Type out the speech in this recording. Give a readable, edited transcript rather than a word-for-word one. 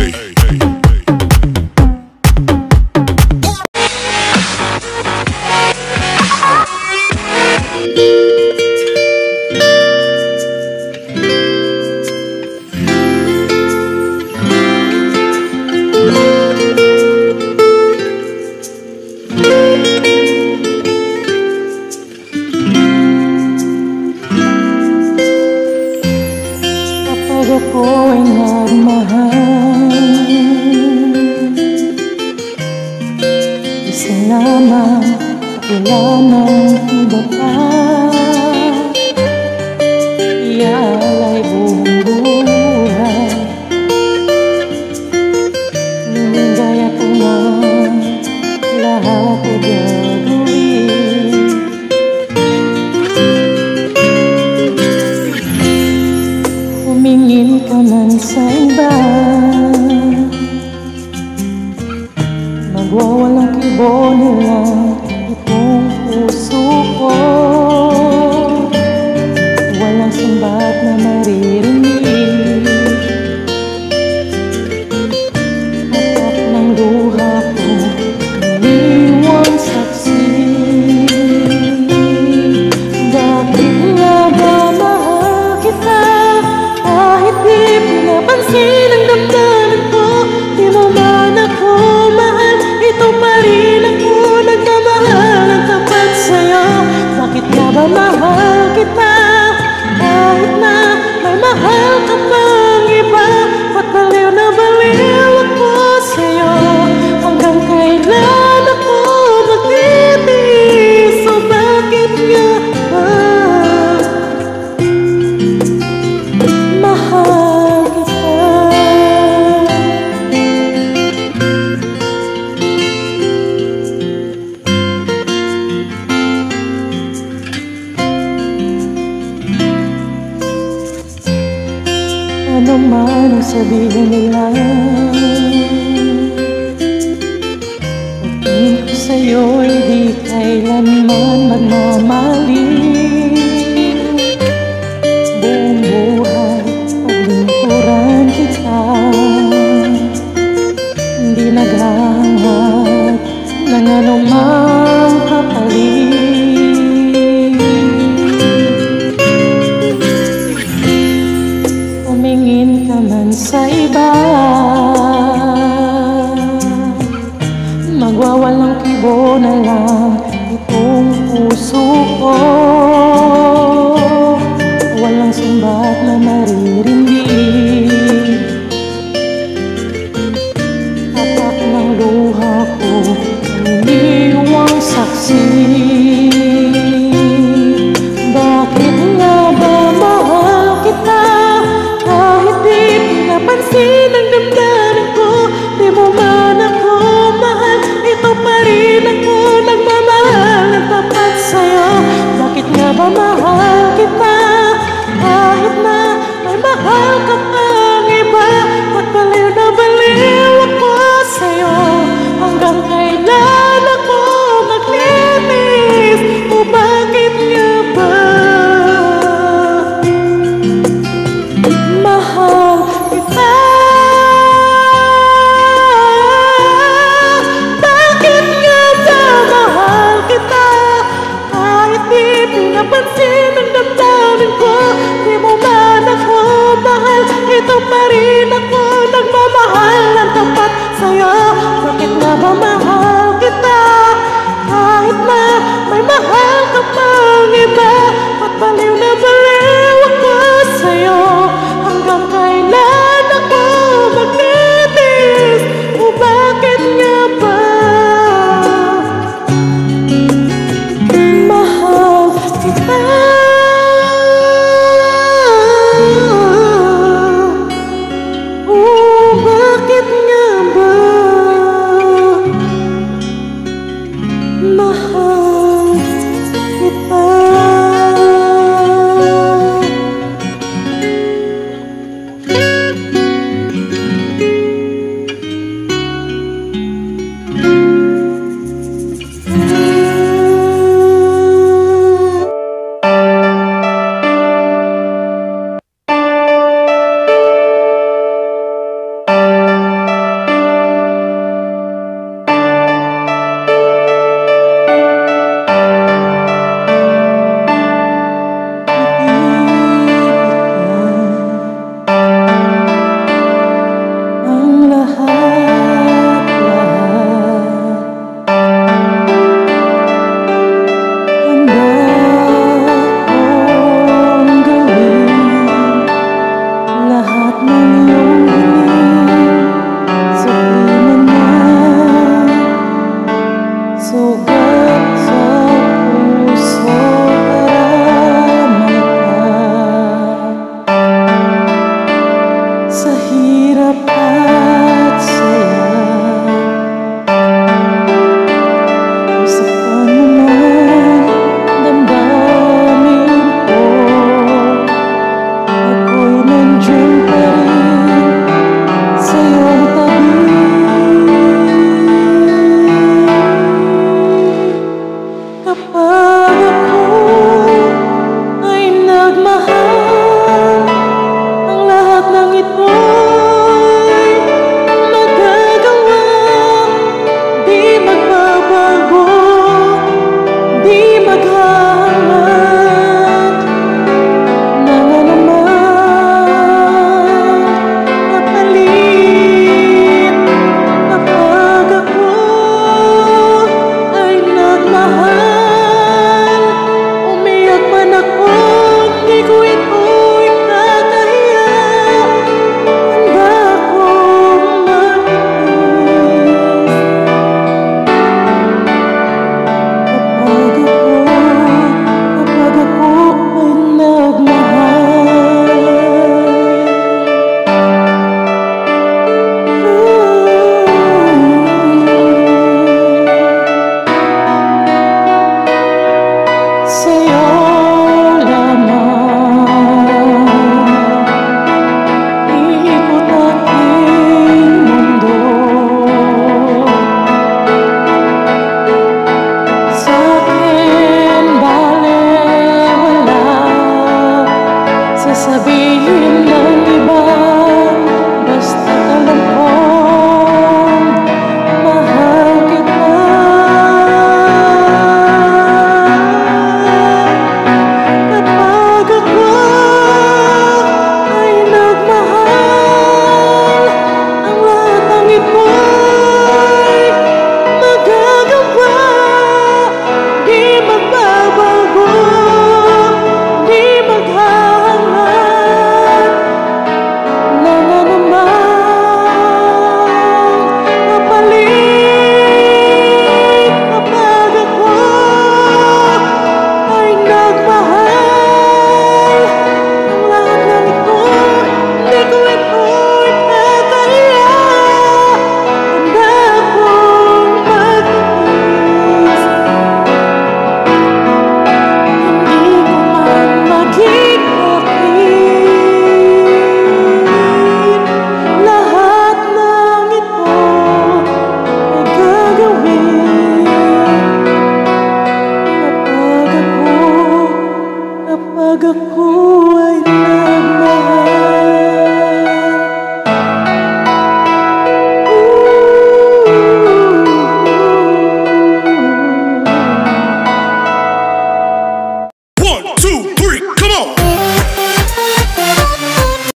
Ako'y nagmahal, isa lamang kakilanang iba pa. Iaalay buong buhay, gaya ko na lahat ay gagawin. Humingin ka man sa iba, magwawalang kibo nila itong puso ko. Walang sumbat na maririnig, hatak ng luha ko, iniwang saksi. Bakit nga ba mahal kita? Kahit di pinapansin ang damdamin ko, di mo man ako mahal, ito pa rin ako nagmamahal ng tapat sa'yo. Bakit nga ba mahal kita? Kahit na may mahal ka pang iba, ba't baliw na baliw ako sa'yo? Hanggang kailan ako magtitiis? So bakit nga ba mahal kita? Ano man ang sabihin nila, pagtingin ko sa'yo'y di kailanman magmamaling. Buong buhay paglingkuran kita, hindi naghahanap ng anumang kapalit. Humingin ka man sa iba, magwawalang kibo na lang